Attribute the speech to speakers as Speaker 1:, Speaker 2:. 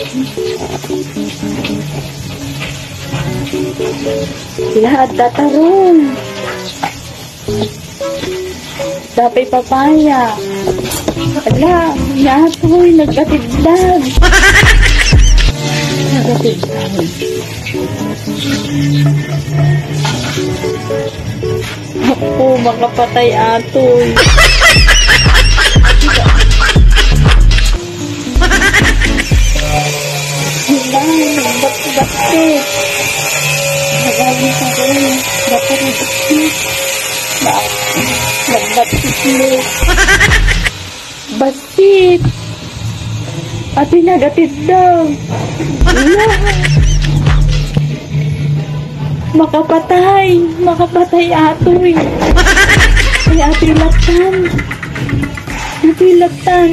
Speaker 1: Lahat tatarong. Dapay papaya. Ala, yatoy, nagkatidlag. Nagkatidlag. Ako, makapatay atoy. Bakit? Nagaling sa akin. Dapat nagbatik. Nagbatik. Basit. At pinagatid daw. Makapatay. Makapatay atoy. Ay atoy latan. Atoy latan.